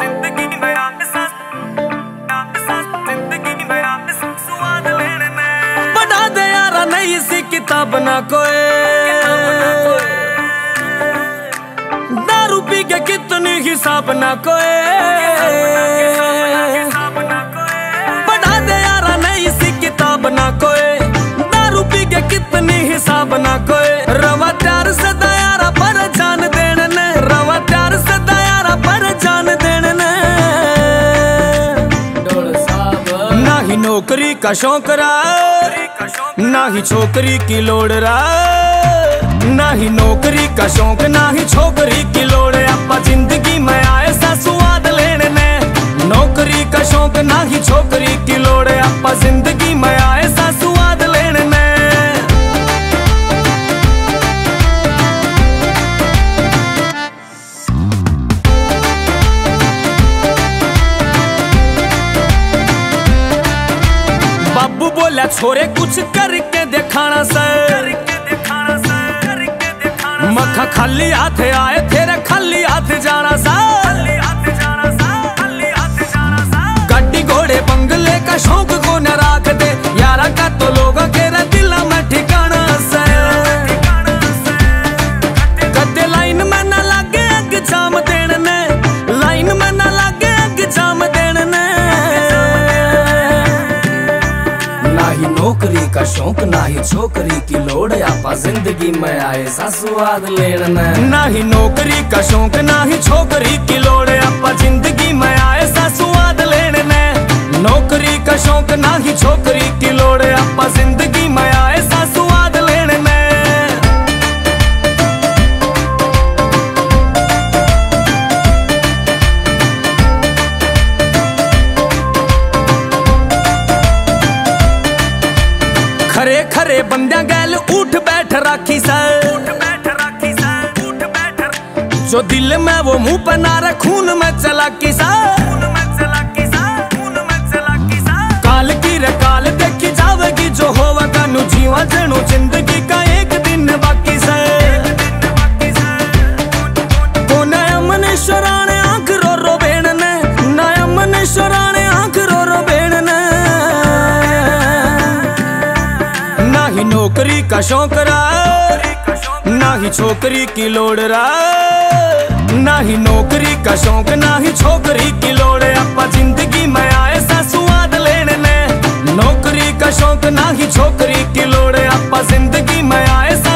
बढ़ा दे यारा नहीं सी किताब ना कोई, दारू पी के कितनी हिसाब ना कोई। बढ़ा दे यारा नहीं सी किताब ना कोई, दारू पी के कितनी हिसाब ना कोई। रवा प्यार से दयारा पर जान देने ने, रवा प्यार से दयारा पर जान देने ने। ना ही नौकरी का शौक रहा, ना ही छोकरी की लोड़ रहा। ना ही नौकरी का शौक, ना ही छोकरी की लोड़। अपा जिंदगी में आए सा स्वाद लेने ने, नौकरी का शौक ना ही छोकरी की लोड़। अपा जिंदगी में आए सा स्वाद लेने ने। बाबू बोला छोरे कुछ करके दिखाना सर, मखा खाली हाथ आए तेरे खाली हाथ जाना सा। गाड़ी घोड़े बंगले का शौक को न राख दे यारा का, तो लोग के दिल में ठिकाना सा। कदे लाइन में न लागे एग्जाम देने ने, लाइन में न लागे एग्जाम देने ने। ना ही नौकरी का शौक, ना ही छोकरी की लोड़। आपा जिंदगी में आए सा स्वाद लेना। ना ही नौकरी का शौक, ना ही छोकरी की लोड़। आपा जिंदगी में आए सा स्वाद लेने। नौकरी का शौक, ना ही छोकरी की लोड़। आपा जिंदगी में आए सा स्वाद लेने। खरे खरे बंदियां गैल उठ बैठ राखी सर, जो दिल में वो मुंह पे ना रहे खून में चलाकी सर। काल की रे काल देखी जावेगी जो होवा कानू, जीवा जनो जिंदगी का एक दिन बाकी सर। को नया मनेश्वरा ने आंख रो रो बेन ने, नया मनेश्वरा ने आंख रो रो बेन ने। ना ही नौकरी का शौक रहा, ना ही छोकरी की लोड़ रहा। ना ही नौकरी का शौक, ना ही छोकरी की लोड़। आपा जिंदगी में आए सा स्वाद लेने ने, नौकरी का शौक, ना ही छोकरी की लोड़। आपा जिंदगी में आए